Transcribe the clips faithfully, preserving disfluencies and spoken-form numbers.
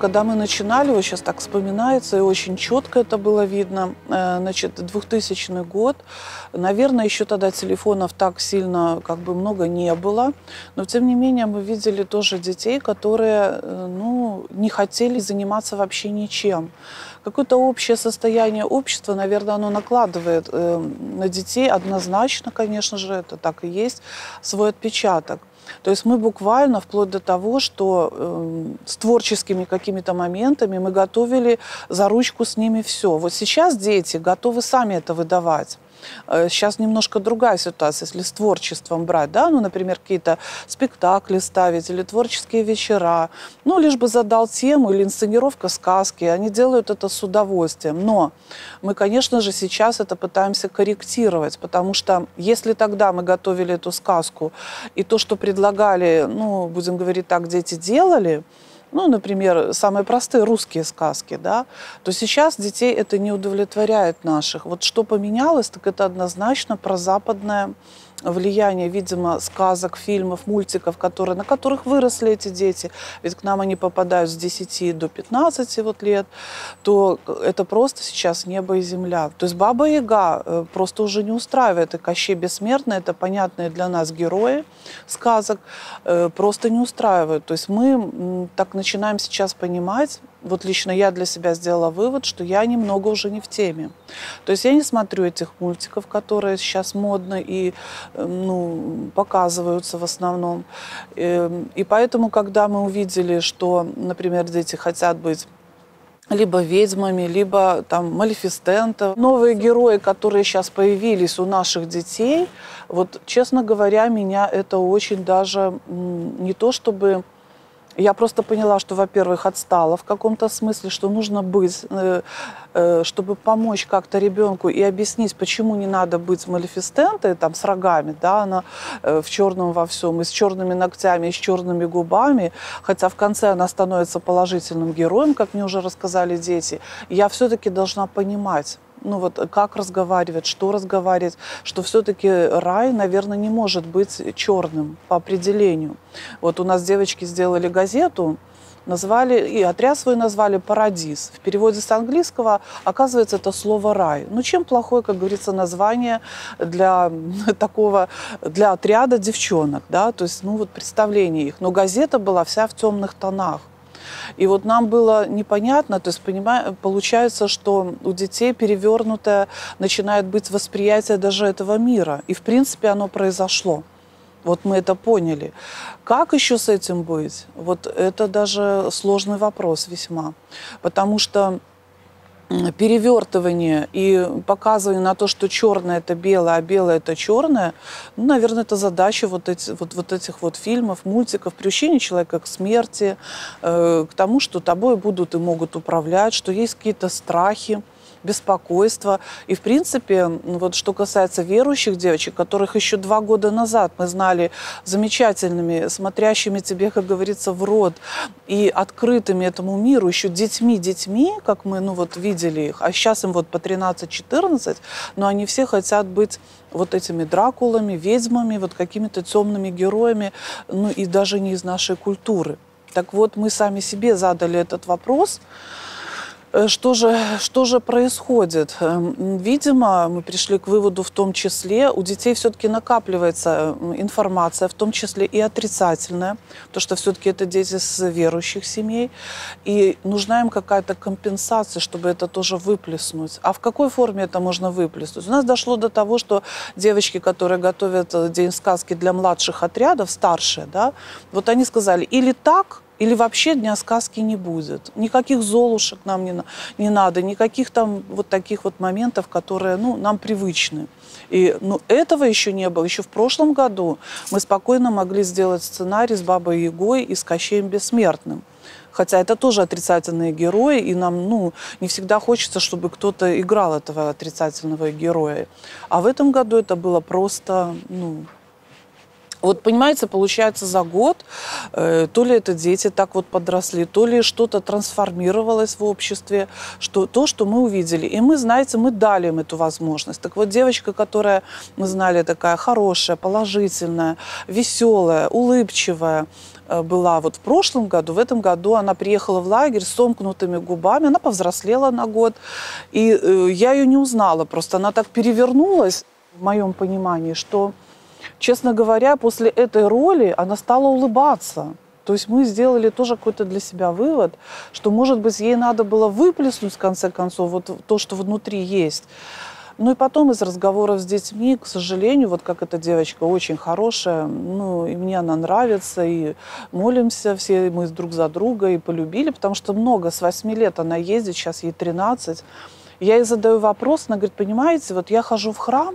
когда мы начинали, вот сейчас так вспоминается, и очень четко это было видно, значит, двухтысячный год, наверное, еще тогда телефонов так сильно как бы много не было, но тем не менее мы видели тоже детей, которые, ну, не хотели заниматься вообще ничем. Какое-то общее состояние общества, наверное, оно накладывает э, на детей однозначно, конечно же, это так и есть, свой отпечаток. То есть мы буквально, вплоть до того, что э, с творческими какими-то моментами мы готовили за ручку с ними все. Вот сейчас дети готовы сами это выдавать. Сейчас немножко другая ситуация, если с творчеством брать, да, ну, например, какие-то спектакли ставить или творческие вечера, ну, лишь бы задал тему или инсценировка сказки, они делают это с удовольствием. Но мы, конечно же, сейчас это пытаемся корректировать, потому что если тогда мы готовили эту сказку, и то, что предлагали, ну, будем говорить так, дети делали, ну, например, самые простые русские сказки, да, то сейчас детей это не удовлетворяет наших. Вот что поменялось, так это однозначно прозападное влияние, видимо, сказок, фильмов, мультиков, которые, на которых выросли эти дети, ведь к нам они попадают с десяти до пятнадцати вот лет, то это просто сейчас небо и земля. То есть Баба Яга просто уже не устраивает, и Кощей Бессмертный, это понятные для нас герои сказок, просто не устраивают. То есть мы так начинаем сейчас понимать, вот лично я для себя сделала вывод, что я немного уже не в теме. То есть я не смотрю этих мультиков, которые сейчас модно и, ну, показываются в основном. И поэтому, когда мы увидели, что, например, дети хотят быть либо ведьмами, либо там Малефисента, новые герои, которые сейчас появились у наших детей, вот, честно говоря, меня это очень даже не то чтобы... Я просто поняла, что, во-первых, отстала в каком-то смысле, что нужно быть, чтобы помочь как-то ребенку и объяснить, почему не надо быть Малефистентой, там, с рогами, да, она в черном во всем, и с черными ногтями, и с черными губами, хотя в конце она становится положительным героем, как мне уже рассказали дети. Я все-таки должна понимать, ну вот как разговаривать, что разговаривать, что все-таки рай, наверное, не может быть черным по определению. Вот у нас девочки сделали газету, назвали, и отряд свой назвали «Парадиз». В переводе с английского, оказывается, это слово «рай». Ну, чем плохое, как говорится, название для такого, для отряда девчонок, да, то есть, ну, вот представление их. Но газета была вся в темных тонах. И вот нам было непонятно, то есть понимаю, получается, что у детей перевернутое начинает быть восприятие даже этого мира. И в принципе оно произошло. Вот мы это поняли. Как еще с этим быть? Вот это даже сложный вопрос весьма. Потому что перевертывание и показывание на то, что черное это белое, а белое это черное, ну, наверное, это задача вот, эти, вот, вот этих вот фильмов, мультиков, приучение человека к смерти, э, к тому, что тобой будут и могут управлять, что есть какие-то страхи, беспокойство. И, в принципе, вот что касается верующих девочек, которых еще два года назад мы знали замечательными, смотрящими тебе, как говорится, в рот и открытыми этому миру, еще детьми-детьми, как мы, ну, вот видели их, а сейчас им вот по тринадцать-четырнадцать, но они все хотят быть вот этими Дракулами, ведьмами, вот какими-то темными героями, ну, и даже не из нашей культуры. Так вот, мы сами себе задали этот вопрос. Что же, что же происходит? Видимо, мы пришли к выводу в том числе, у детей все-таки накапливается информация, в том числе и отрицательная, потому что все-таки это дети с верующих семей, и нужна им какая-то компенсация, чтобы это тоже выплеснуть. А в какой форме это можно выплеснуть? У нас дошло до того, что девочки, которые готовят День сказки для младших отрядов, старшие, да, вот они сказали, или так, или вообще Дня сказки не будет. Никаких золушек нам не, не надо, никаких там вот таких вот моментов, которые, ну, нам привычны. И, ну, этого еще не было. Еще в прошлом году мы спокойно могли сделать сценарий с Бабой Ягой и с Кощеем Бессмертным. Хотя это тоже отрицательные герои, и нам, ну, не всегда хочется, чтобы кто-то играл этого отрицательного героя. А в этом году это было просто, ну... Вот, понимаете, получается, за год э, то ли это дети так вот подросли, то ли что-то трансформировалось в обществе, что, то, что мы увидели. И мы, знаете, мы дали им эту возможность. Так вот, девочка, которая, мы знали, такая хорошая, положительная, веселая, улыбчивая, была вот в прошлом году, в этом году она приехала в лагерь с сомкнутыми губами, она повзрослела на год, и я ее не узнала, просто она так перевернулась, в моем понимании, что, честно говоря, после этой роли она стала улыбаться. То есть мы сделали тоже какой-то для себя вывод, что, может быть, ей надо было выплеснуть, в конце концов, вот то, что внутри есть. Ну и потом из разговоров с детьми, к сожалению, вот как эта девочка очень хорошая, ну и мне она нравится, и молимся все мы друг за друга, и полюбили, потому что много, с восьми лет она ездит, сейчас ей тринадцать. Я ей задаю вопрос, она говорит, понимаете, вот я хожу в храм,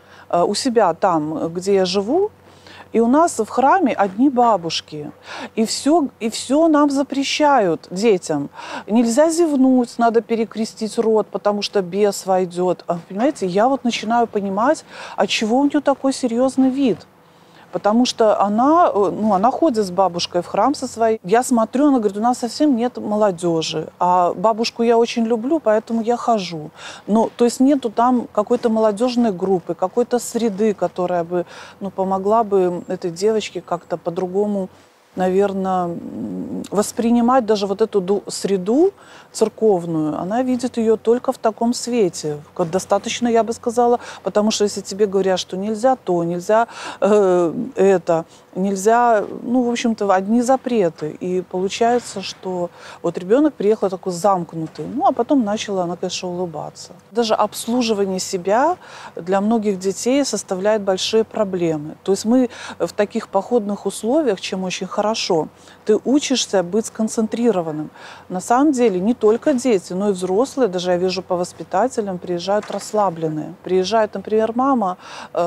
у себя там, где я живу, и у нас в храме одни бабушки. И все, и все нам запрещают, детям. Нельзя зевнуть, надо перекрестить рот, потому что бес войдет. А, понимаете, я вот начинаю понимать, от чего у нее такой серьезный вид. Потому что она, ну, она ходит с бабушкой в храм со своей. Я смотрю, она говорит, у нас совсем нет молодежи. А бабушку я очень люблю, поэтому я хожу. Но, то есть нету там какой-то молодежной группы, какой-то среды, которая бы, ну, помогла бы этой девочке как-то по-другому, наверное, воспринимать даже вот эту среду церковную. Она видит ее только в таком свете. Достаточно, я бы сказала, потому что если тебе говорят, что нельзя то, нельзя э, это, нельзя, ну, в общем-то, одни запреты. И получается, что вот ребенок приехал такой замкнутый, ну, а потом начала она, конечно, улыбаться. Даже обслуживание себя для многих детей составляет большие проблемы. То есть мы в таких походных условиях, чем очень хорошо, Хорошо, ты учишься быть сконцентрированным. На самом деле не только дети, но и взрослые, даже я вижу по воспитателям, приезжают расслабленные. Приезжает, например, мама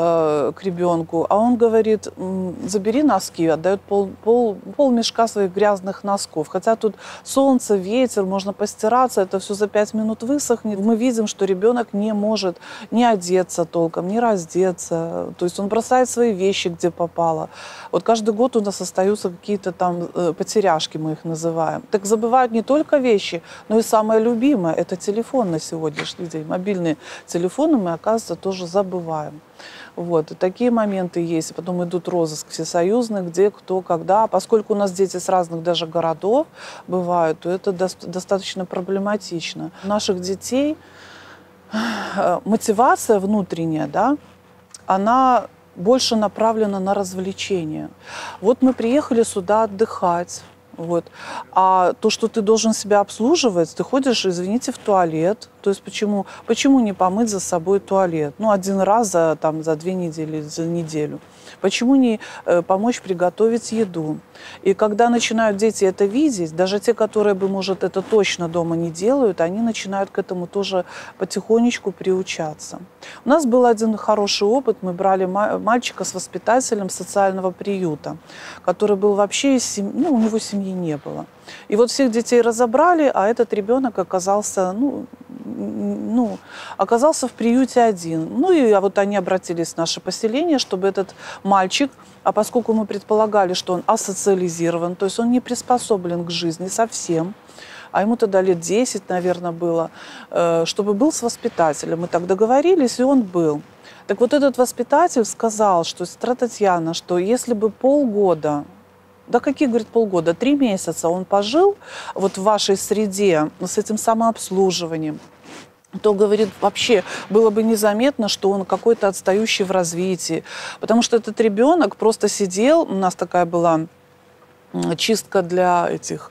э, к ребенку, а он говорит, забери носки, отдает пол, пол, пол мешка своих грязных носков. Хотя тут солнце, ветер, можно постираться, это все за пять минут высохнет. Мы видим, что ребенок не может ни одеться толком, ни раздеться. То есть он бросает свои вещи, где попало. Вот каждый год у нас остаются какие-то там э, потеряшки, мы их называем. Так забывают не только вещи, но и самое любимое – это телефон на сегодняшний день. Мобильные телефоны мы, оказывается, тоже забываем. Вот, и такие моменты есть. Потом идут розыск всесоюзный, где, кто, когда. Поскольку у нас дети с разных даже городов бывают, то это до достаточно проблематично. У наших детей э, мотивация внутренняя, да, она больше направлена на развлечения. Вот мы приехали сюда отдыхать, вот. А то, что ты должен себя обслуживать, ты ходишь, извините, в туалет. То есть почему, почему не помыть за собой туалет? Ну, один раз за, там, за две недели, за неделю. Почему не э, помочь приготовить еду? И когда начинают дети это видеть, даже те, которые бы, может, это точно дома не делают, они начинают к этому тоже потихонечку приучаться. У нас был один хороший опыт. Мы брали мальчика с воспитателем социального приюта, который был вообще из семьи, ну, у него семьи не было. И вот всех детей разобрали, а этот ребенок оказался, ну, ну, оказался в приюте один. Ну и а вот они обратились в наше поселение, чтобы этот мальчик, а поскольку мы предполагали, что он асоциализирован, то есть он не приспособлен к жизни совсем, а ему тогда лет десять, наверное, было, чтобы был с воспитателем. Мы так договорились, и он был. Так вот этот воспитатель сказал, что, сестра Татьяна, что если бы полгода, да какие, говорит, полгода, три месяца он пожил вот в вашей среде с этим самообслуживанием, то, говорит, вообще было бы незаметно, что он какой-то отстающий в развитии. Потому что этот ребенок просто сидел, у нас такая была чистка для этих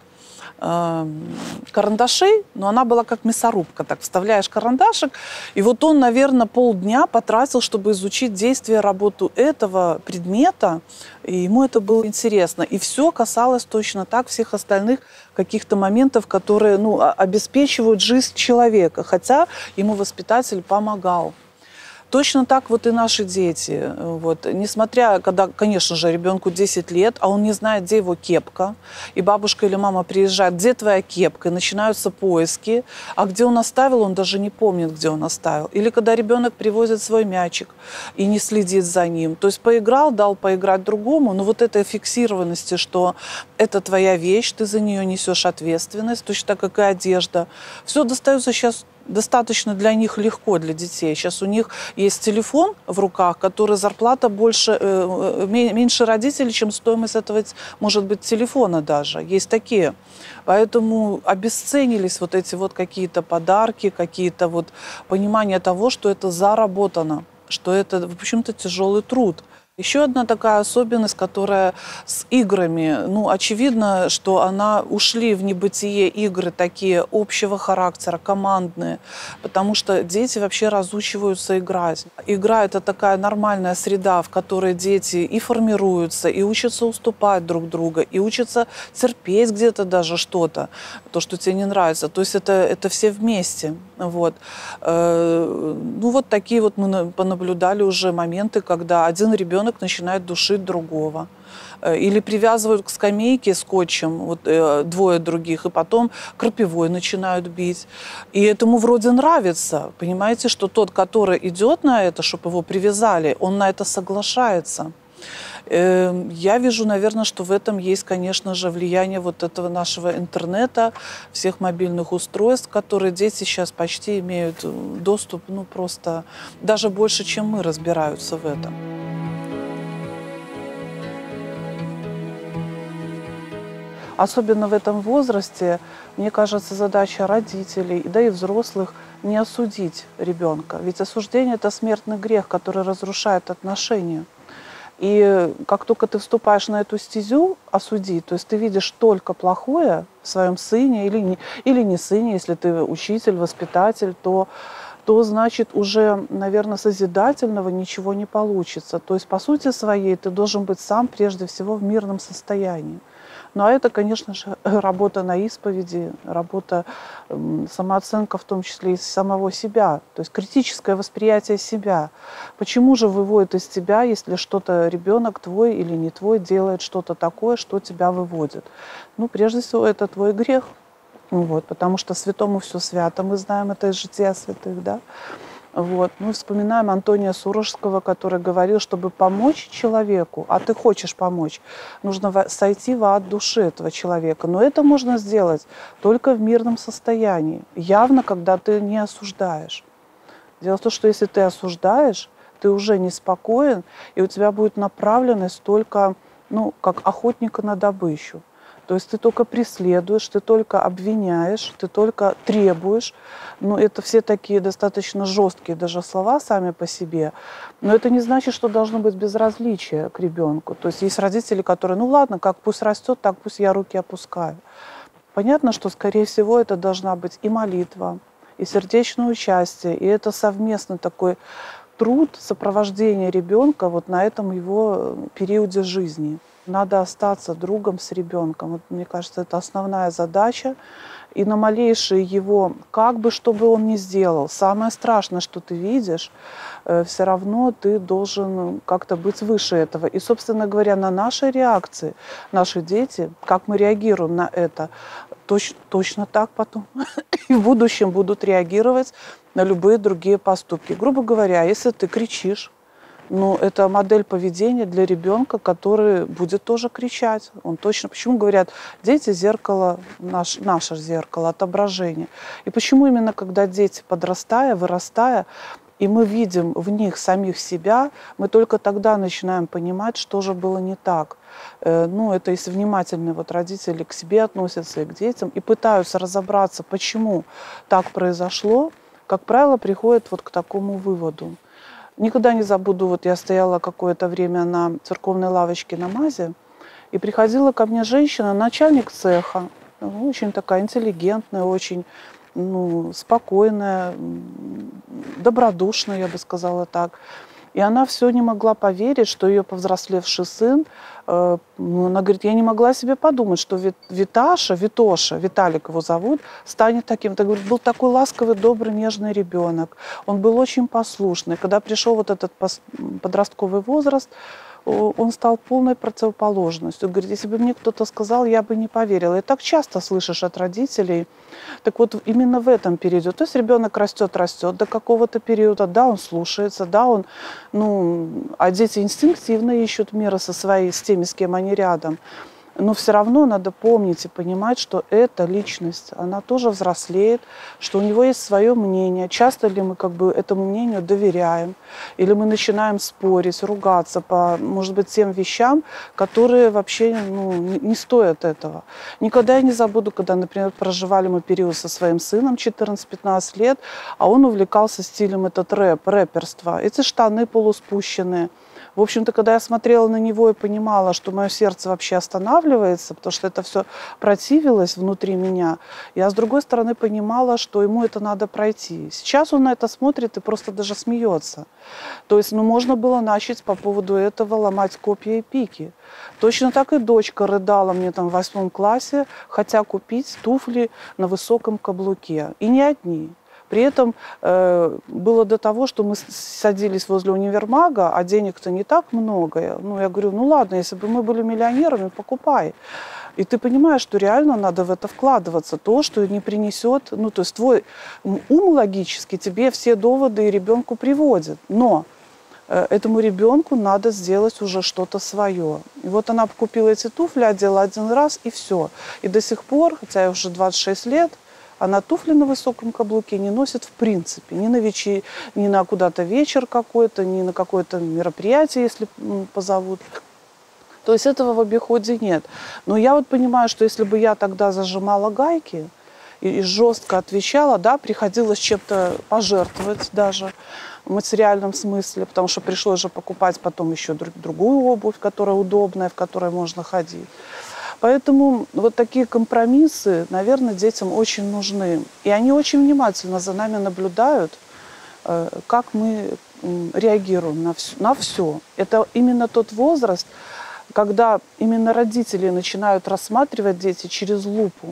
карандашей, но она была как мясорубка. Так вставляешь карандашик, и вот он, наверное, полдня потратил, чтобы изучить действие, работу этого предмета, и ему это было интересно. И все касалось точно так всех остальных каких-то моментов, которые, ну, обеспечивают жизнь человека, хотя ему воспитатель помогал. Точно так вот и наши дети. Вот. Несмотря, когда, конечно же, ребенку десять лет, а он не знает, где его кепка, и бабушка или мама приезжает, где твоя кепка, и начинаются поиски, а где он оставил, он даже не помнит, где он оставил. Или когда ребенок привозит свой мячик и не следит за ним. То есть поиграл, дал поиграть другому, но вот этой фиксированности, что это твоя вещь, ты за нее несешь ответственность, точно так, как и одежда. Все достается сейчас достаточно для них легко, для детей. Сейчас у них есть телефон в руках, который зарплата больше, э, меньше родителей, чем стоимость этого, может быть, телефона даже. Есть такие. Поэтому обесценились вот эти вот какие-то подарки, какие-то вот понимания того, что это заработано, что это, в общем-то, тяжелый труд. Еще одна такая особенность, которая с играми, ну, очевидно, что она ушли в небытие игры такие общего характера, командные, потому что дети вообще разучиваются играть. Игра – это такая нормальная среда, в которой дети и формируются, и учатся уступать друг друга, и учатся терпеть где-то даже что-то, то, что тебе не нравится. То есть это, это все вместе. Вот. Ну, вот такие вот мы понаблюдали уже моменты, когда один ребенок начинает душить другого. Или привязывают к скамейке скотчем вот, двое других, и потом крапивой начинают бить. И этому вроде нравится. Понимаете, что тот, который идет на это, чтобы его привязали, он на это соглашается. Я вижу, наверное, что в этом есть, конечно же, влияние вот этого нашего интернета, всех мобильных устройств, которые дети сейчас почти имеют доступ, ну, просто даже больше, чем мы разбираются в этом. Особенно в этом возрасте, мне кажется, задача родителей, да и взрослых, не осудить ребенка. Ведь осуждение – это смертный грех, который разрушает отношения. И как только ты вступаешь на эту стезю осудить, то есть ты видишь только плохое в своем сыне или не, или не сыне, если ты учитель, воспитатель, то, то значит уже, наверное, созидательного ничего не получится. То есть по сути своей ты должен быть сам прежде всего в мирном состоянии. Ну а это, конечно же, работа на исповеди, работа, самооценка в том числе и самого себя, то есть критическое восприятие себя. Почему же выводит из тебя, если что-то ребенок твой или не твой делает что-то такое, что тебя выводит? Ну, прежде всего, это твой грех, вот, потому что святому все свято, мы знаем это из жития святых, да. Вот. Мы вспоминаем Антония Сурожского, который говорил, чтобы помочь человеку, а ты хочешь помочь, нужно сойти в ад души этого человека. Но это можно сделать только в мирном состоянии, явно, когда ты не осуждаешь. Дело в том, что если ты осуждаешь, ты уже неспокоен, и у тебя будет направленность только, ну, как охотника на добычу. То есть ты только преследуешь, ты только обвиняешь, ты только требуешь. Ну, это все такие достаточно жесткие даже слова сами по себе. Но это не значит, что должно быть безразличие к ребенку. То есть есть родители, которые, ну ладно, как пусть растет, так пусть я руки опускаю. Понятно, что, скорее всего, это должна быть и молитва, и сердечное участие, и это совместный такой труд сопровождения ребенка вот на этом его периоде жизни. Надо остаться другом с ребенком. Вот, мне кажется, это основная задача. И на малейшие его, как бы, что бы он ни сделал, самое страшное, что ты видишь, э, все равно ты должен как-то быть выше этого. И, собственно говоря, на наши реакции, наши дети, как мы реагируем на это, точ, точно так потом и в будущем будут реагировать на любые другие поступки. Грубо говоря, если ты кричишь, ну, это модель поведения для ребенка, который будет тоже кричать. Он точно. Почему говорят, дети зеркало, наш, наше зеркало, отображение. И почему именно когда дети, подрастая, вырастая, и мы видим в них самих себя, мы только тогда начинаем понимать, что же было не так. Ну, это если внимательные вот родители к себе относятся и к детям, и пытаются разобраться, почему так произошло, как правило, приходят вот к такому выводу. Никогда не забуду, вот я стояла какое-то время на церковной лавочке на МАЗе, и приходила ко мне женщина, начальник цеха, очень такая интеллигентная, очень, ну, спокойная, добродушная, я бы сказала так. И она все не могла поверить, что ее повзрослевший сын, э, она говорит, я не могла себе подумать, что Виташа, Витоша, Виталик его зовут, станет таким. Это, говорит, был такой ласковый, добрый, нежный ребенок. Он был очень послушный. Когда пришел вот этот подростковый возраст, он стал полной противоположностью. Говорит, если бы мне кто-то сказал, я бы не поверила. И так часто слышишь от родителей. Так вот, именно в этом периоде. То есть ребенок растет, растет до какого-то периода. Да, он слушается, да, он, ну, а дети инстинктивно ищут мира со своей, с теми, с кем они рядом. Но все равно надо помнить и понимать, что эта личность, она тоже взрослеет, что у него есть свое мнение. Часто ли мы как бы этому мнению доверяем, или мы начинаем спорить, ругаться по, может быть, тем вещам, которые вообще ну, не, не стоят этого. Никогда я не забуду, когда, например, проживали мы период со своим сыном четырнадцать-пятнадцать лет, а он увлекался стилем этот рэп, рэперство. Эти штаны полуспущенные. В общем-то, когда я смотрела на него и понимала, что мое сердце вообще останавливается, потому что это все противилось внутри меня, я, с другой стороны, понимала, что ему это надо пройти. Сейчас он на это смотрит и просто даже смеется. То есть, ну, можно было начать по поводу этого ломать копья и пики. Точно так и дочка рыдала мне там в восьмом классе, хотя купить туфли на высоком каблуке. И не одни. При этом э, было до того, что мы садились возле универмага, а денег-то не так много. Ну, я говорю, ну ладно, если бы мы были миллионерами, покупай. И ты понимаешь, что реально надо в это вкладываться. То, что не принесет, ну, то есть твой ум логически тебе все доводы и ребенку приводит. Но э, этому ребенку надо сделать уже что-то свое. И вот она купила эти туфли, одела один раз, и все. И до сих пор, хотя ей уже двадцать шесть лет, она туфли на высоком каблуке не носит в принципе. Ни на, вечер, ни на куда-то вечер какой-то, ни на какое-то мероприятие, если позовут. То есть этого в обиходе нет. Но я вот понимаю, что если бы я тогда зажимала гайки и, и жестко отвечала, да, приходилось чем-то пожертвовать даже в материальном смысле, потому что пришлось же покупать потом еще друг, другую обувь, которая удобная, в которой можно ходить. Поэтому вот такие компромиссы, наверное, детям очень нужны. И они очень внимательно за нами наблюдают, как мы реагируем на все. На все. Это именно тот возраст, когда именно родители начинают рассматривать дети через лупу.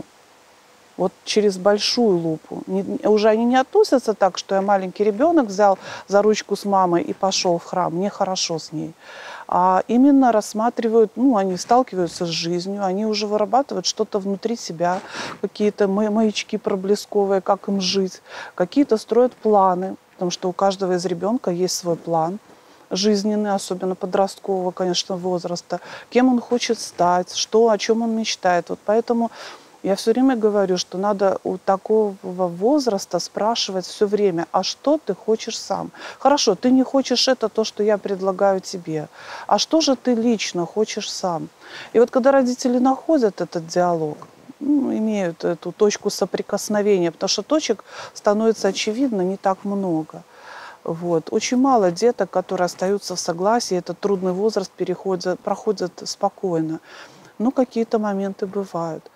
Вот через большую лупу. Не, уже они не относятся так, что я маленький ребенок взял за ручку с мамой и пошел в храм, мне хорошо с ней. А именно рассматривают, ну, они сталкиваются с жизнью, они уже вырабатывают что-то внутри себя, какие-то маячки проблесковые, как им жить, какие-то строят планы, потому что у каждого из ребенка есть свой план жизненный, особенно подросткового, конечно, возраста, кем он хочет стать, что, о чем он мечтает. Вот поэтому я все время говорю, что надо у такого возраста спрашивать все время, а что ты хочешь сам? Хорошо, ты не хочешь это, то, что я предлагаю тебе. А что же ты лично хочешь сам? И вот когда родители находят этот диалог, ну, имеют эту точку соприкосновения, потому что точек становится очевидно не так много. Вот. Очень мало деток, которые остаются в согласии, этот трудный возраст переходят, проходят спокойно. Ну, какие-то моменты бывают.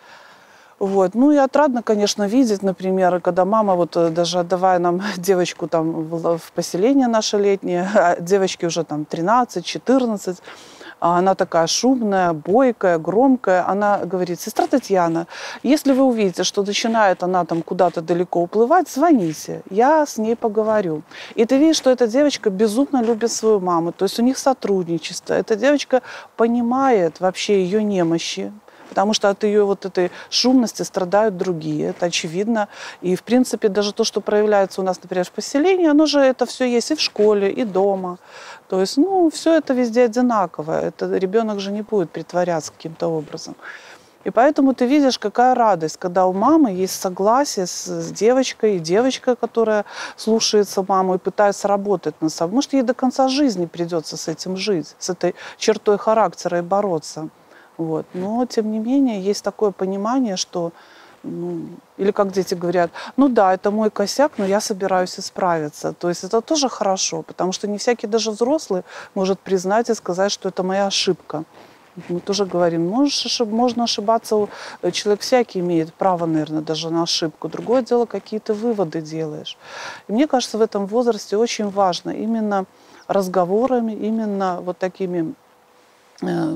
Вот. Ну и отрадно, конечно, видеть, например, когда мама, вот даже отдавая нам девочку там в, в поселение наше летнее, а девочке уже там тринадцать-четырнадцать, а она такая шумная, бойкая, громкая, она говорит: сестра Татьяна, если вы увидите, что начинает она там куда-то далеко уплывать, звоните, я с ней поговорю. И ты видишь, что эта девочка безумно любит свою маму, то есть у них сотрудничество, эта девочка понимает вообще ее немощи, потому что от ее вот этой шумности страдают другие, это очевидно. И, в принципе, даже то, что проявляется у нас, например, в поселении, оно же это все есть и в школе, и дома. То есть, ну, все это везде одинаково. Это ребенок же не будет притворяться каким-то образом. И поэтому ты видишь, какая радость, когда у мамы есть согласие с, с девочкой, и девочка, которая слушается маму и пытается работать над собой. Может, ей до конца жизни придется с этим жить, с этой чертой характера и бороться. Вот. Но, тем не менее, есть такое понимание, что, ну, или как дети говорят, ну да, это мой косяк, но я собираюсь исправиться. То есть это тоже хорошо, потому что не всякий, даже взрослый, может признать и сказать, что это моя ошибка. Мы тоже говорим, можешь ошиб... можно ошибаться, человек всякий имеет право, наверное, даже на ошибку. Другое дело, какие ты выводы делаешь. И мне кажется, в этом возрасте очень важно именно разговорами, именно вот такими э,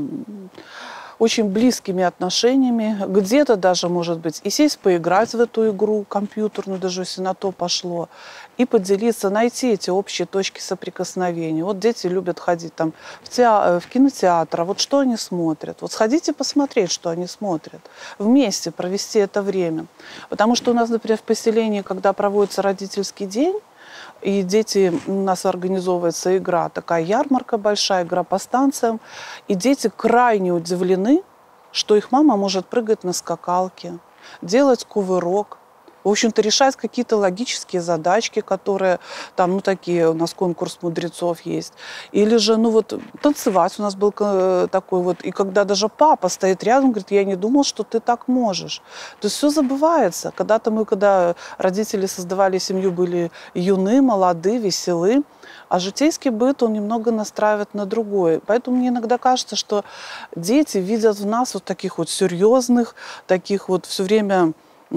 очень близкими отношениями, где-то даже, может быть, и сесть поиграть в эту игру компьютерную, даже если на то пошло, и поделиться, найти эти общие точки соприкосновения. Вот дети любят ходить там в, театр, в кинотеатр, а вот что они смотрят? Вот сходите посмотреть, что они смотрят. Вместе провести это время. Потому что у нас, например, в поселении, когда проводится родительский день, и дети, у нас организовывается игра, такая ярмарка большая, игра по станциям. И дети крайне удивлены, что их мама может прыгать на скакалке, делать кувырок, в общем-то, решать какие-то логические задачки, которые там, ну, такие, у нас конкурс мудрецов есть. Или же, ну, вот, танцевать у нас был такой вот. И когда даже папа стоит рядом, говорит, я не думал, что ты так можешь. То есть все забывается. Когда-то мы, когда родители создавали семью, были юны, молоды, веселы. А житейский быт, он немного настраивает на другое. Поэтому мне иногда кажется, что дети видят в нас вот таких вот серьезных, таких вот все время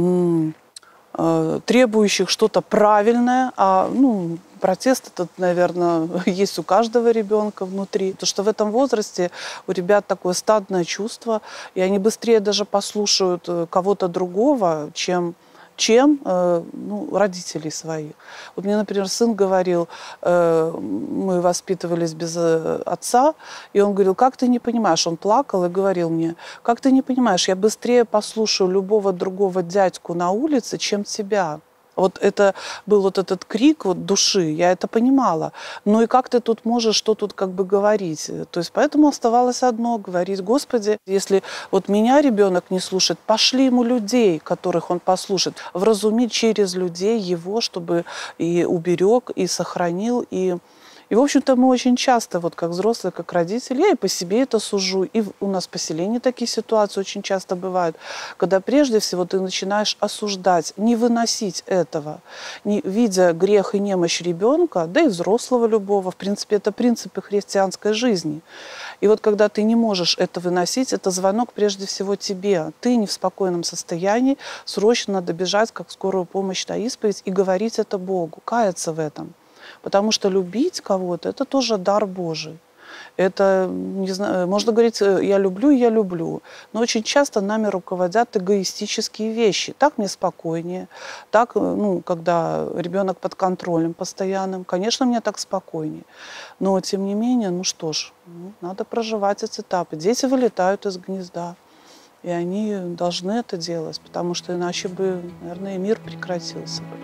требующих что-то правильное, а ну, протест этот, наверное, есть у каждого ребенка внутри. Потому что в этом возрасте у ребят такое стадное чувство, и они быстрее даже послушают кого-то другого, чем чем э, ну, родителей своих. Вот мне, например, сын говорил, э, мы воспитывались без э, отца, и он говорил, как ты не понимаешь, он плакал и говорил мне, как ты не понимаешь, я быстрее послушаю любого другого дядьку на улице, чем тебя. Вот это был вот этот крик вот души, я это понимала. Ну и как ты тут можешь, что тут как бы говорить? То есть поэтому оставалось одно, говорить, Господи, если вот меня ребенок не слушает, пошли ему людей, которых он послушает, вразумить через людей его, чтобы и уберег, и сохранил, и... И, в общем-то, мы очень часто, вот как взрослые, как родители, я и по себе это сужу, и у нас в поселении такие ситуации очень часто бывают, когда прежде всего ты начинаешь осуждать, не выносить этого, не видя грех и немощь ребенка, да и взрослого любого, в принципе, это принципы христианской жизни. И вот когда ты не можешь это выносить, это звонок прежде всего тебе. Ты не в спокойном состоянии, срочно надо бежать, как скорую помощь на исповедь, и говорить это Богу, каяться в этом. Потому что любить кого-то – это тоже дар Божий. Это, не знаю, можно говорить, я люблю, я люблю. Но очень часто нами руководят эгоистические вещи. Так мне спокойнее. Так, ну, когда ребенок под контролем постоянным, конечно, мне так спокойнее. Но, тем не менее, ну что ж, ну, надо проживать эти этапы. Дети вылетают из гнезда. И они должны это делать, потому что иначе бы, наверное, и мир прекратился бы.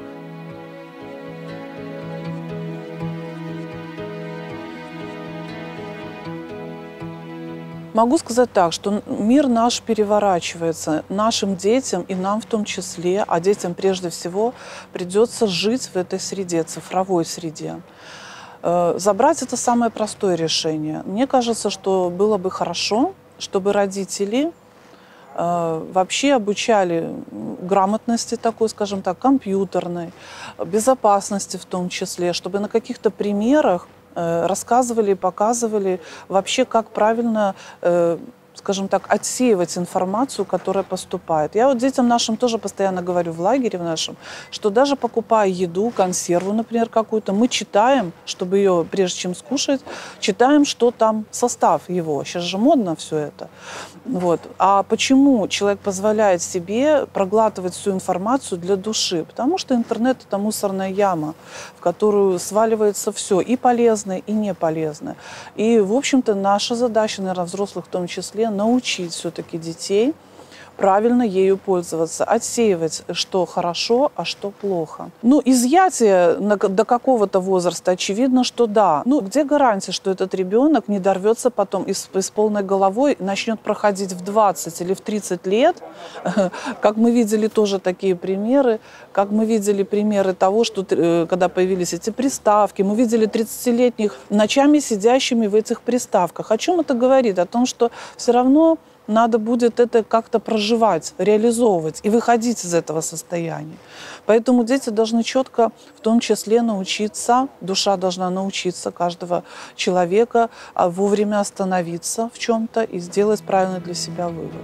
Могу сказать так, что мир наш переворачивается. Нашим детям, и нам в том числе, а детям прежде всего, придется жить в этой среде, цифровой среде. Забрать – это самое простое решение. Мне кажется, что было бы хорошо, чтобы родители вообще обучали грамотности такой, скажем так, компьютерной, безопасности в том числе, чтобы на каких-то примерах рассказывали, показывали вообще, как правильно, скажем так, отсеивать информацию, которая поступает. Я вот детям нашим тоже постоянно говорю в лагере в нашем, что даже покупая еду, консерву, например, какую-то, мы читаем, чтобы ее, прежде чем скушать, читаем, что там состав его. Сейчас же модно все это. Вот. А почему человек позволяет себе проглатывать всю информацию для души? Потому что интернет – это мусорная яма, в которую сваливается все, и полезное, и не полезное. И, в общем-то, наша задача, наверное, взрослых в том числе, научить все-таки детей правильно ею пользоваться, отсеивать, что хорошо, а что плохо. Ну, изъятие до какого-то возраста, очевидно, что да. Ну, где гарантия, что этот ребенок не дорвется потом и с, и с полной головой начнет проходить в двадцать или в тридцать лет, как мы видели тоже такие примеры, как мы видели примеры того, что когда появились эти приставки, мы видели тридцатилетних ночами сидящими в этих приставках. О чем это говорит? О том, что все равно надо будет это как-то проживать, реализовывать и выходить из этого состояния. Поэтому дети должны четко, в том числе, научиться, душа должна научиться каждого человека вовремя остановиться в чем-то и сделать правильный для себя вывод.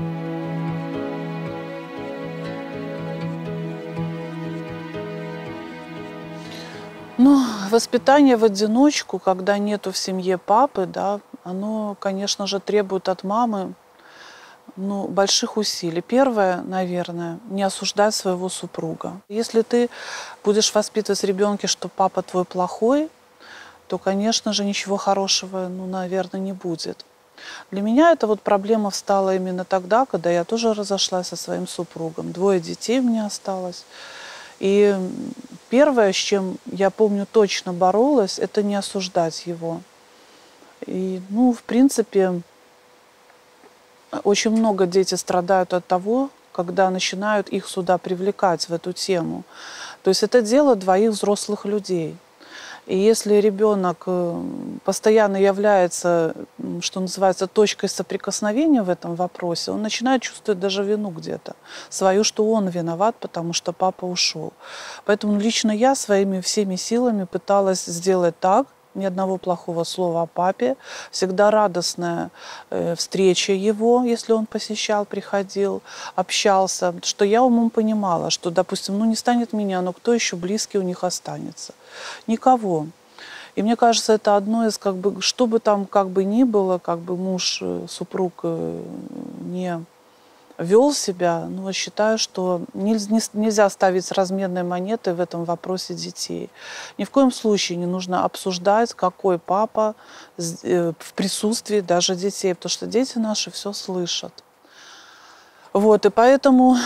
Ну, воспитание в одиночку, когда нету в семье папы, да, оно, конечно же, требует от мамы ну, больших усилий. Первое, наверное, не осуждать своего супруга. Если ты будешь воспитывать ребенка, что папа твой плохой, то, конечно же, ничего хорошего, ну, наверное, не будет. Для меня эта вот проблема встала именно тогда, когда я тоже разошлась со своим супругом. Двое детей у меня осталось. И первое, с чем я помню точно боролась, это не осуждать его. И, ну, в принципе, Очень много дети страдают от того, когда начинают их сюда привлекать, в эту тему. То есть это дело двоих взрослых людей. И если ребенок постоянно является, что называется, точкой соприкосновения в этом вопросе, он начинает чувствовать даже вину где-то, свою, что он виноват, потому что папа ушел. Поэтому лично я своими всеми силами пыталась сделать так, ни одного плохого слова о папе, всегда радостная э, встреча его, если он посещал, приходил, общался, что я умом понимала, что, допустим, ну не станет меня, но кто еще близкий у них останется? Никого. И мне кажется, это одно из, как бы, что бы там как бы ни было, как бы муж, супруг не вел себя, но считаю, что нельзя ставить разменные монеты в этом вопросе детей. Ни в коем случае не нужно обсуждать, какой папа в присутствии даже детей, потому что дети наши все слышат. Вот, и поэтому,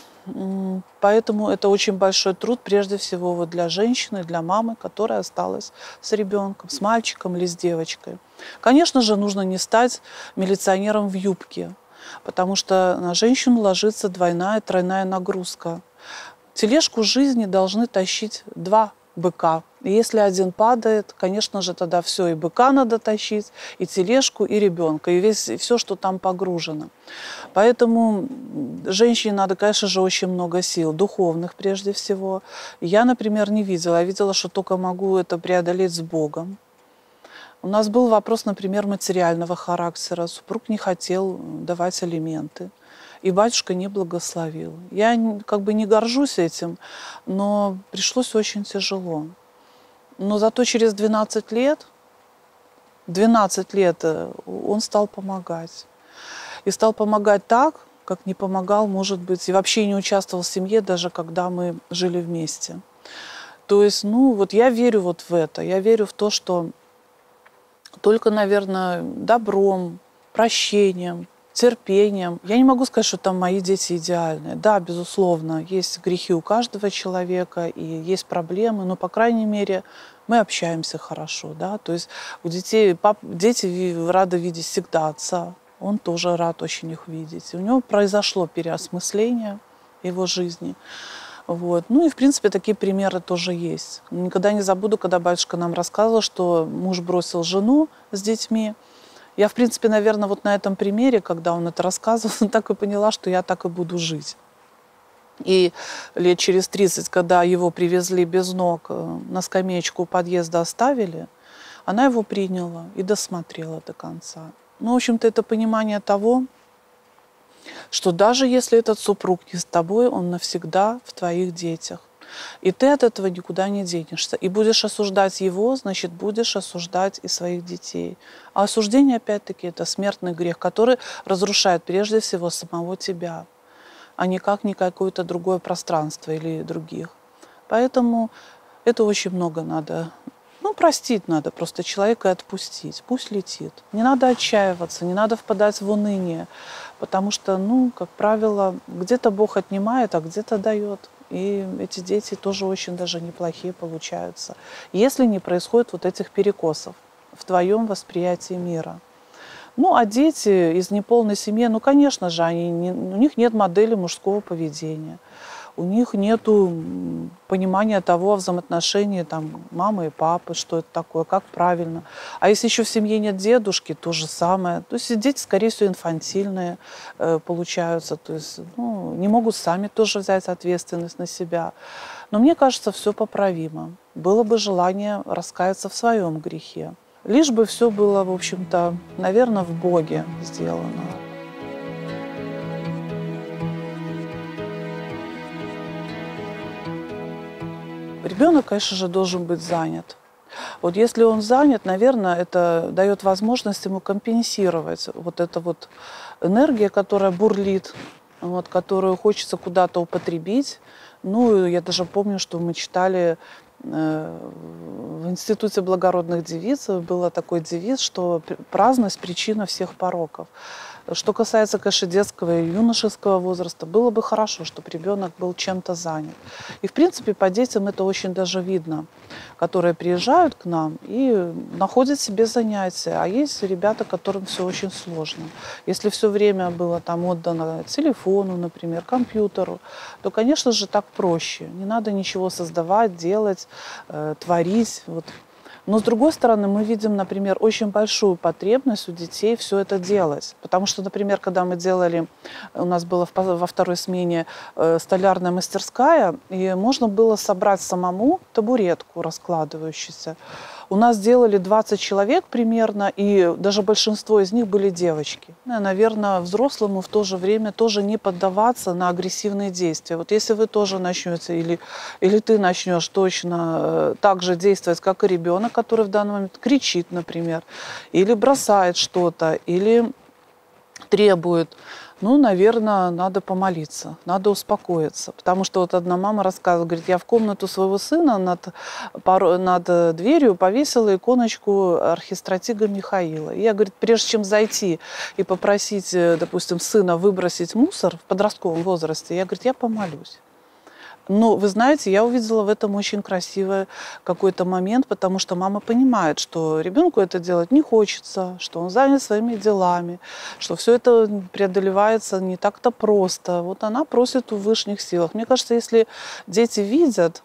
поэтому это очень большой труд, прежде всего вот для женщины, для мамы, которая осталась с ребенком, с мальчиком или с девочкой. Конечно же, нужно не стать милиционером в юбке, потому что на женщину ложится двойная, тройная нагрузка. Тележку жизни должны тащить два быка. И если один падает, конечно же, тогда все, и быка надо тащить, и тележку, и ребенка, и весь, и все, что там погружено. Поэтому женщине надо, конечно же, очень много сил, духовных прежде всего. Я, например, не видела. Я видела, что только могу это преодолеть с Богом. У нас был вопрос, например, материального характера. Супруг не хотел давать алименты, и батюшка не благословил. Я как бы не горжусь этим, но пришлось очень тяжело. Но зато через двенадцать лет, двенадцать лет он стал помогать. И стал помогать так, как не помогал, может быть, и вообще не участвовал в семье, даже когда мы жили вместе. То есть, ну, вот я верю вот в это. Я верю в то, что только, наверное, добром, прощением, терпением. Я не могу сказать, что там мои дети идеальные. Да, безусловно, есть грехи у каждого человека и есть проблемы, но, по крайней мере, мы общаемся хорошо. Да? То есть у детей, пап, дети рады видеть всегда отца. Он тоже рад очень их видеть. И у него произошло переосмысление его жизни. Вот. Ну и, в принципе, такие примеры тоже есть. Никогда не забуду, когда батюшка нам рассказывал, что муж бросил жену с детьми. Я, в принципе, наверное, вот на этом примере, когда он это рассказывал, так и поняла, что я так и буду жить. И лет через тридцать, когда его привезли без ног, на скамеечку у подъезда оставили, она его приняла и досмотрела до конца. Ну, в общем-то, это понимание того, что даже если этот супруг не с тобой, он навсегда в твоих детях. И ты от этого никуда не денешься. И будешь осуждать его, значит, будешь осуждать и своих детей. А осуждение, опять-таки, это смертный грех, который разрушает прежде всего самого тебя, а никак не какое-то другое пространство или других. Поэтому это очень много надо. Ну, простить надо просто человека и отпустить. Пусть летит. Не надо отчаиваться, не надо впадать в уныние. Потому что, ну, как правило, где-то Бог отнимает, а где-то дает. И эти дети тоже очень даже неплохие получаются. Если не происходит вот этих перекосов в твоем восприятии мира. Ну, а дети из неполной семьи, ну, конечно же, они не, у них нет модели мужского поведения. У них нет понимания того взаимоотношения там, мамы и папы, что это такое, как правильно. А если еще в семье нет дедушки, то же самое. То есть дети, скорее всего, инфантильные э, получаются. То есть ну, не могут сами тоже взять ответственность на себя. Но мне кажется, все поправимо. Было бы желание раскаяться в своем грехе. Лишь бы все было, в общем-то, наверное, в Боге сделано. Ребенок, конечно же, должен быть занят. Вот если он занят, наверное, это дает возможность ему компенсировать вот эту вот энергию, которая бурлит, вот, которую хочется куда-то употребить. Ну, я даже помню, что мы читали э, в Институте благородных девиц, был такой девиз, что праздность – причина всех пороков. Что касается, конечно, детского и юношеского возраста, было бы хорошо, чтобы ребенок был чем-то занят. И, в принципе, по детям это очень даже видно, которые приезжают к нам и находят себе занятия. А есть ребята, которым все очень сложно. Если все время было там отдано телефону, например, компьютеру, то, конечно же, так проще. Не надо ничего создавать, делать, э, творить. Вот. Но, с другой стороны, мы видим, например, очень большую потребность у детей все это делать. Потому что, например, когда мы делали, у нас была во второй смене э, столярная мастерская, и можно было собрать самому табуретку раскладывающуюся. У нас делали двадцать человек примерно, и даже большинство из них были девочки. Наверное, взрослому в то же время тоже не поддаваться на агрессивные действия. Вот если вы тоже начнете, или, или ты начнешь точно э, так же действовать, как и ребенок, который в данный момент кричит, например, или бросает что-то, или требует, ну, наверное, надо помолиться, надо успокоиться. Потому что вот одна мама рассказывала, говорит, я в комнату своего сына над, над дверью повесила иконочку архистратига Михаила. И я, говорит, прежде чем зайти и попросить, допустим, сына выбросить мусор в подростковом возрасте, я, говорит, я помолюсь. Но, вы знаете, я увидела в этом очень красивый какой-то момент, потому что мама понимает, что ребенку это делать не хочется, что он занят своими делами, что все это преодолевается не так-то просто. Вот она просит в высших силах. Мне кажется, если дети видят,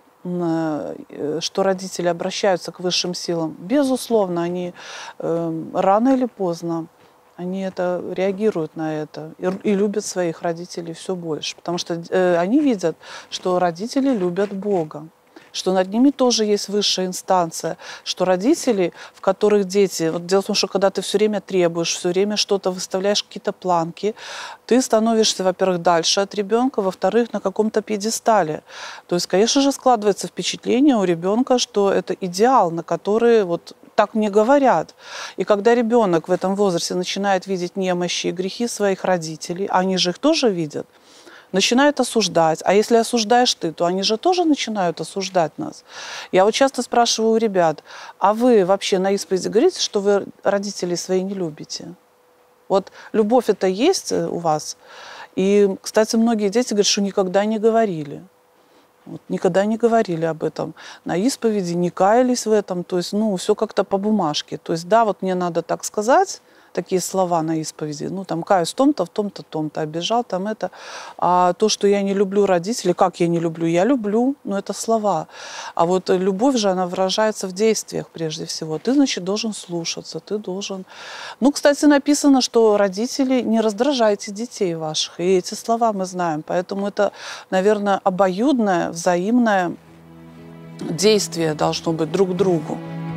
что родители обращаются к высшим силам, безусловно, они э, рано или поздно они это реагируют на это и, и любят своих родителей все больше, потому что э, они видят, что родители любят Бога, что над ними тоже есть высшая инстанция, что родители, в которых дети... Вот дело в том, что когда ты все время требуешь, все время что-то выставляешь, какие-то планки, ты становишься, во-первых, дальше от ребенка, во-вторых, на каком-то пьедестале. То есть, конечно же, складывается впечатление у ребенка, что это идеал, на который вот так мне говорят. И когда ребенок в этом возрасте начинает видеть немощи и грехи своих родителей, они же их тоже видят, начинают осуждать. А если осуждаешь ты, то они же тоже начинают осуждать нас. Я вот часто спрашиваю у ребят, а вы вообще на исповеди говорите, что вы родителей своих не любите? Вот любовь это есть у вас? И, кстати, многие дети говорят, что никогда не говорили. Вот, никогда не говорили об этом. На исповеди не каялись в этом. То есть, ну, все как-то по бумажке. То есть, да, вот мне надо так сказать, такие слова на исповеди. Ну, там, каюсь в том-то, в том-то, том-то, обижал, там это. А то, что я не люблю родителей, как я не люблю? Я люблю, но это слова. А вот любовь же, она выражается в действиях прежде всего. Ты, значит, должен слушаться, ты должен... Ну, кстати, написано, что родители, не раздражайте детей ваших. И эти слова мы знаем. Поэтому это, наверное, обоюдное, взаимное действие должно быть друг к другу.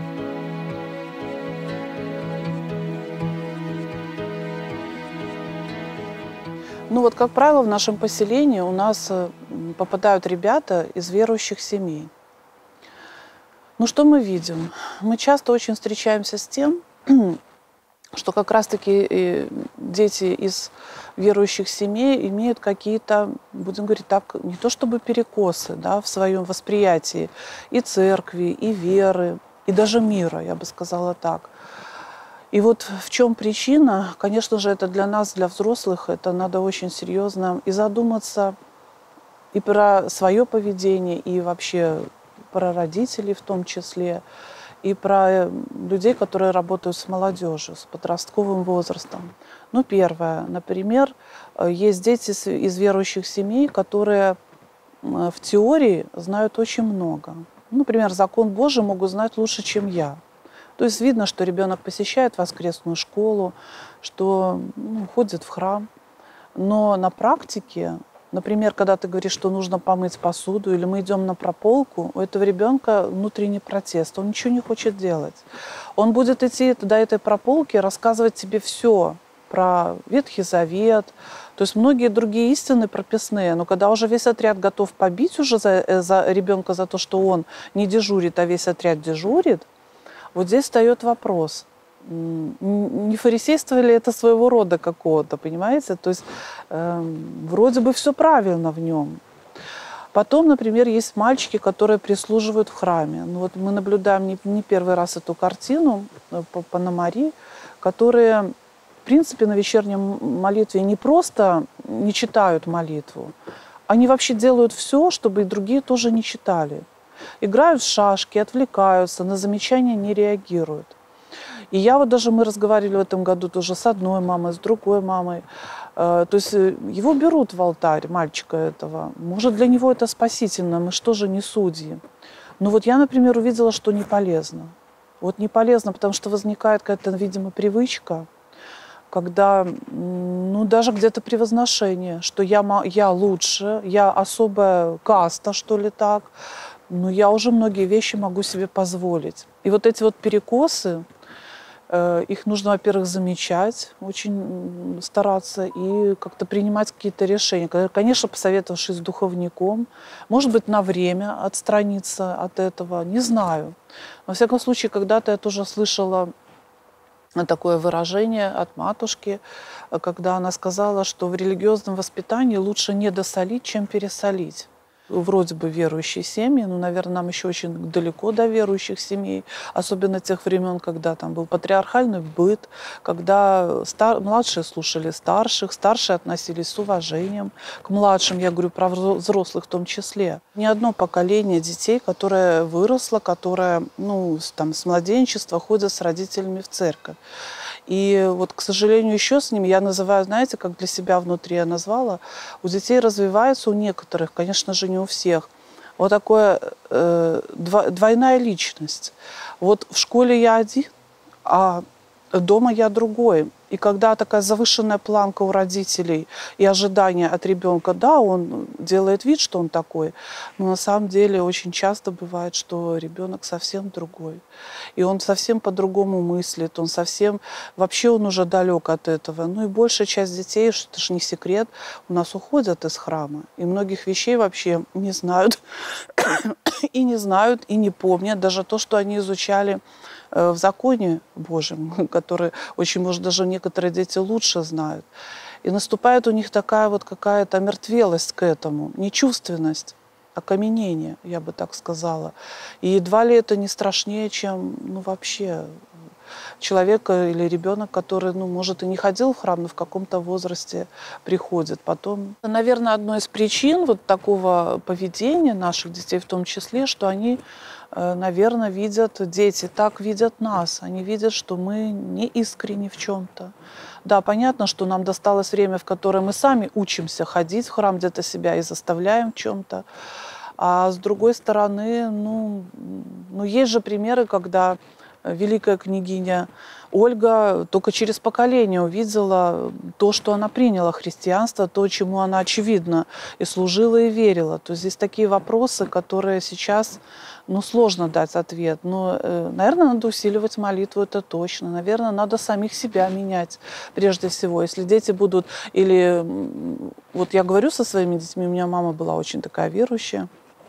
Ну вот, как правило, в нашем поселении у нас попадают ребята из верующих семей. Ну что мы видим? Мы часто очень встречаемся с тем, что как раз-таки дети из верующих семей имеют какие-то, будем говорить так, не то чтобы перекосы, да, в своем восприятии и церкви, и веры, и даже мира, я бы сказала так. И вот в чем причина, конечно же, это для нас, для взрослых, это надо очень серьезно и задуматься и про свое поведение, и вообще про родителей в том числе, и про людей, которые работают с молодежью, с подростковым возрастом. Ну, первое, например, есть дети из верующих семей, которые в теории знают очень много. Например, закон Божий могут знать лучше, чем я. То есть видно, что ребенок посещает воскресную школу, что ну, ходит в храм. Но на практике, например, когда ты говоришь, что нужно помыть посуду, или мы идем на прополку, у этого ребенка внутренний протест, он ничего не хочет делать. Он будет идти до этой прополки, рассказывать тебе все про Ветхий Завет, то есть многие другие истины прописные. Но когда уже весь отряд готов побить уже за, за ребенка за то, что он не дежурит, а весь отряд дежурит, вот здесь встает вопрос, не фарисейство ли это своего рода какого-то, понимаете? То есть э, вроде бы все правильно в нем. Потом, например, есть мальчики, которые прислуживают в храме. Ну, вот мы наблюдаем не, не первый раз эту картину по Пономари, которые в принципе, на вечернем молитве не просто не читают молитву, они вообще делают все, чтобы и другие тоже не читали. Играют в шашки, отвлекаются, на замечания не реагируют. И я вот даже, мы разговаривали в этом году тоже с одной мамой, с другой мамой. То есть его берут в алтарь, мальчика этого. Может, для него это спасительно, мы что же не судьи. Но вот я, например, увидела, что не полезно. Вот не полезно, потому что возникает какая-то, видимо, привычка, когда, ну, даже где-то превозношение, что я, я лучше, я особая каста, что ли так, но я уже многие вещи могу себе позволить. И вот эти вот перекосы, их нужно, во-первых, замечать, очень стараться и как-то принимать какие-то решения. Конечно, посоветовавшись с духовником, может быть, на время отстраниться от этого, не знаю. Во всяком случае, когда-то я тоже слышала такое выражение от матушки, когда она сказала, что в религиозном воспитании лучше не досолить, чем пересолить. Вроде бы верующие семьи, но, наверное, нам еще очень далеко до верующих семей, особенно тех времен, когда там был патриархальный быт, когда стар... младшие слушали старших, старшие относились с уважением к младшим, я говорю про взрослых в том числе. Ни одно поколение детей, которое выросло, которое, ну, там, с младенчества ходят с родителями в церковь. И вот, к сожалению, еще с ними, я называю, знаете, как для себя внутри я назвала, у детей развивается, у некоторых, конечно же, не у всех, вот такое э, двойная личность. Вот в школе я один, а дома я другой. И когда такая завышенная планка у родителей и ожидания от ребенка, да, он делает вид, что он такой, но на самом деле очень часто бывает, что ребенок совсем другой. И он совсем по-другому мыслит, он совсем, вообще он уже далек от этого. Ну и большая часть детей, что это же не секрет, у нас уходят из храма. И многих вещей вообще не знают, и не знают, и не помнят. Даже то, что они изучали в законе Божьем, который очень, может, даже некоторые дети лучше знают. И наступает у них такая вот какая-то омертвелость к этому, нечувственность, окаменение, я бы так сказала. И едва ли это не страшнее, чем, ну, вообще человек или ребенок, который, ну, может, и не ходил в храм, но в каком-то возрасте приходит. Потом, наверное, одной из причин вот такого поведения наших детей в том числе, что они, наверное, видят, дети так видят нас. Они видят, что мы не искренни в чем-то. Да, понятно, что нам досталось время, в которое мы сами учимся ходить в храм, где-то себя и заставляем в чем-то. А с другой стороны, ну, ну, есть же примеры, когда великая княгиня Ольга только через поколение увидела то, что она приняла христианство, то, чему она, очевидно, и служила, и верила. То есть здесь такие вопросы, которые сейчас, ну, сложно дать ответ. Но, наверное, надо усиливать молитву, это точно. Наверное, надо самих себя менять прежде всего. Если дети будут... Или вот я говорю со своими детьми, у меня мама была очень такая верующая.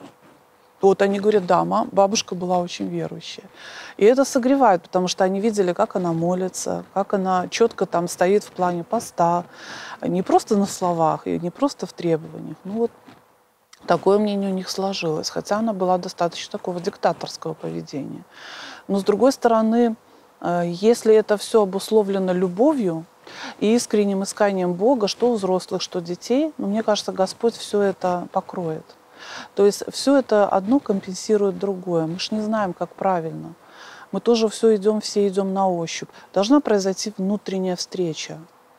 Вот они говорят, да, мама, бабушка была очень верующая. И это согревает, потому что они видели, как она молится, как она четко там стоит в плане поста. Не просто на словах, и не просто в требованиях. Ну вот такое мнение у них сложилось. Хотя она была достаточно такого диктаторского поведения. Но с другой стороны, если это все обусловлено любовью и искренним исканием Бога, что у взрослых, что детей, ну, мне кажется, Господь все это покроет. То есть все это одно компенсирует другое. Мы ж не знаем, как правильно. Мы тоже все идем, все идем на ощупь. Должна произойти внутренняя встреча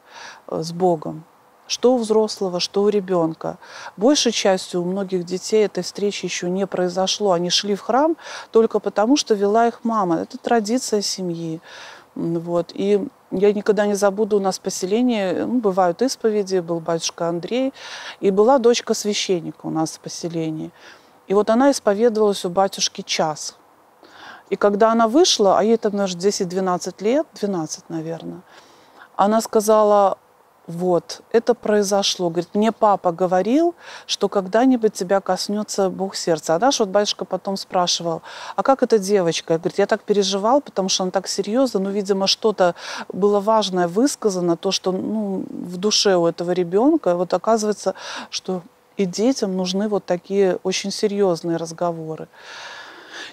с Богом. Что у взрослого, что у ребенка. Большей частью у многих детей этой встречи еще не произошло. Они шли в храм только потому, что вела их мама. Это традиция семьи. Вот. И я никогда не забуду, у нас в поселении, ну, бывают исповеди, был батюшка Андрей, и была дочка священника у нас в поселении. И вот она исповедовалась у батюшки час. И когда она вышла, а ей там, наверное, десять-двенадцать лет, двенадцать, наверное, она сказала, вот, это произошло. Говорит, мне папа говорил, что когда-нибудь тебя коснется Бог сердца. А наш вот батюшка потом спрашивал, а как эта девочка? Говорит, я так переживал, потому что она так серьезно, ну, видимо, что-то было важное высказано, то, что, ну, в душе у этого ребенка. Вот оказывается, что и детям нужны вот такие очень серьезные разговоры.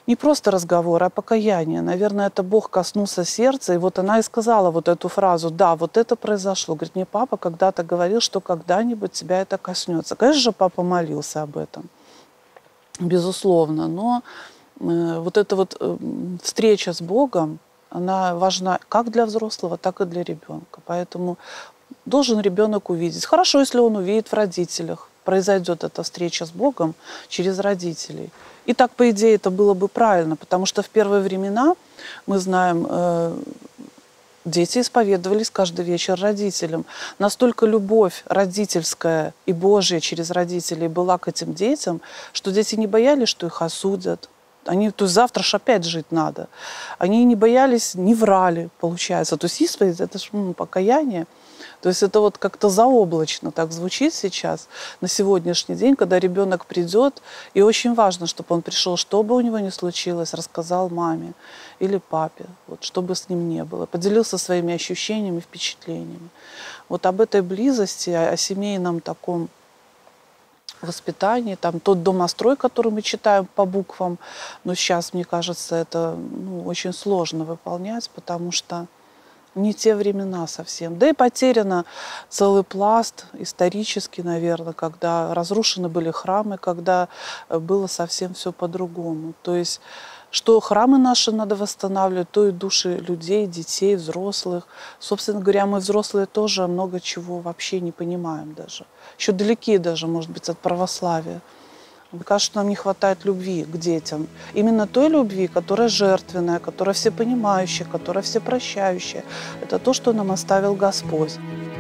не просто разговор, а покаяние. Наверное, это Бог коснулся сердца, и вот она и сказала вот эту фразу: да, вот это произошло. Говорит, мне папа когда-то говорил, что когда-нибудь тебя это коснется. Конечно же, папа молился об этом, безусловно, но э, вот эта вот э, встреча с Богом, она важна как для взрослого, так и для ребенка. Поэтому должен ребенок увидеть. Хорошо, если он увидит в родителях. Произойдет эта встреча с Богом через родителей. И так, по идее, это было бы правильно, потому что в первые времена, мы знаем, э, дети исповедовались каждый вечер родителям. Настолько любовь родительская и Божья через родителей была к этим детям, что дети не боялись, что их осудят. Они, то есть завтра ж опять жить надо. Они не боялись, не врали, получается. То есть исповедь — это ж м, покаяние. То есть это вот как-то заоблачно так звучит сейчас, на сегодняшний день, когда ребенок придет, и очень важно, чтобы он пришел, что бы у него ни случилось, рассказал маме или папе, вот, что бы с ним ни было, поделился своими ощущениями, впечатлениями. Вот об этой близости, о, о семейном таком воспитании, там тот домострой, который мы читаем по буквам, но сейчас, мне кажется, это ну, очень сложно выполнять, потому что не те времена совсем. Да и потеряно целый пласт исторический, наверное, когда разрушены были храмы, когда было совсем все по-другому. То есть, что храмы наши надо восстанавливать, то и души людей, детей, взрослых. Собственно говоря, мы взрослые тоже много чего вообще не понимаем даже. Еще далеки даже, может быть, от православия. Мне кажется, что нам не хватает любви к детям. Именно той любви, которая жертвенная, которая всепонимающая, которая всепрощающая. Это то, что нам оставил Господь.